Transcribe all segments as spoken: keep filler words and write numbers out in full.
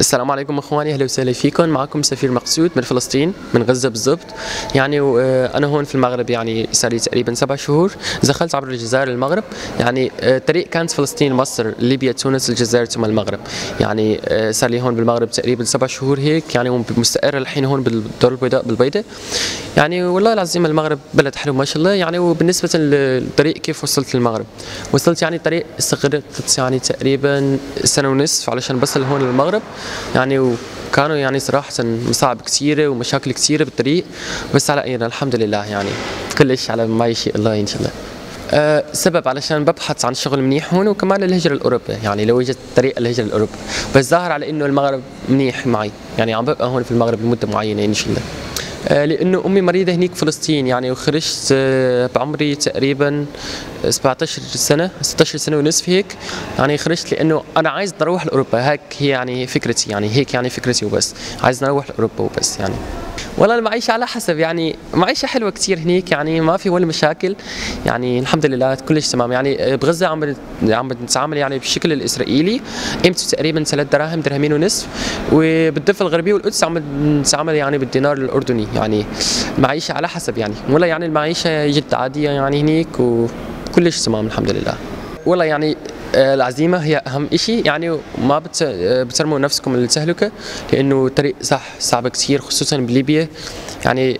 السلام عليكم اخواني، اهلا وسهلا فيكم. معكم سفير مقصود من فلسطين، من غزه بالضبط. يعني وانا هون في المغرب يعني صار لي تقريبا سبع شهور. دخلت عبر الجزائر للمغرب. يعني الطريق كانت فلسطين، مصر، ليبيا، تونس، الجزائر ثم المغرب. يعني صار لي هون بالمغرب تقريبا سبع شهور هيك، يعني مستقر الحين هون بالدار البيضاء بالبيضة. يعني والله العظيم المغرب بلد حلو ما شاء الله. يعني وبالنسبه للطريق كيف وصلت للمغرب؟ وصلت يعني الطريق استغرقت يعني تقريبا سنه ونصف علشان بصل هون للمغرب. يعني وكانوا يعني صراحة مصاعب كثيرة ومشاكل كثيرة بالطريق، بس على أينا الحمد لله يعني كلش على ما يشاء الله إن شاء الله. أه سبب علشان ببحث عن شغل منيح هون، وكمان الهجرة لأوروبا. يعني لو وجدت طريق الهجرة لأوروبا، بس ظاهر على إنه المغرب منيح معي. يعني عم ببقى هون في المغرب لمدة معينة إن شاء الله. لأنه أمي مريضة هنيك فلسطين. يعني وخرجت بعمري تقريبا سبعة عشر سنة، ستة عشر سنة ونصف هيك. يعني خرجت لأنه أنا عايز أروح لأوروبا، هيك هي يعني فكرتي. يعني هيك يعني فكرتي وبس، عايز أروح لأوروبا وبس. يعني والله المعيشة على حسب، يعني معيشة حلوة كثير هنيك، يعني ما في ولا مشاكل. يعني الحمد لله كلش تمام. يعني بغزة عم عم نتعامل يعني بالشكل الإسرائيلي، قيمته تقريبا ثلاث دراهم، درهمين ونصف. وبالضفة الغربية والقدس عم نتعامل يعني بالدينار الأردني. يعني المعيشة على حسب يعني، والله يعني المعيشة جد عادية يعني هنيك، وكلش تمام الحمد لله. والله يعني العزيمة هي أهم إشي. يعني ما بترموا نفسكم للتهلكة، لأنه الطريق صح صعب كثير، خصوصا بليبيا. يعني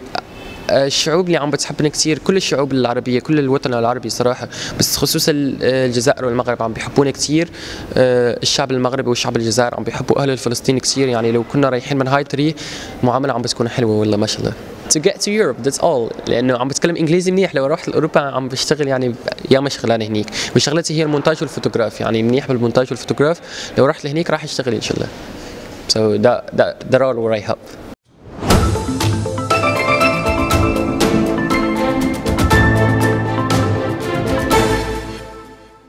الشعوب اللي عم بتحبنا كثير، كل الشعوب العربية، كل الوطن العربي صراحة، بس خصوصا الجزائر والمغرب عم بيحبونا كثير. الشعب المغربي والشعب الجزائر عم بيحبوا أهل فلسطين كثير. يعني لو كنا رايحين من هاي الطريق المعاملة عم بتكون حلوة والله ما شاء الله. To get to Europe that's all. لأنه عم بتكلم إنجليزي منيح. لو رحت لأوروبا عم بشتغل يعني ياما شغلانة هنيك، وشغلتي هي المونتاج والفوتوغراف. يعني منيح بالمونتاج والفوتوغراف. لو رحت لهنيك راح أشتغل إن شاء الله. So that that that all where I help.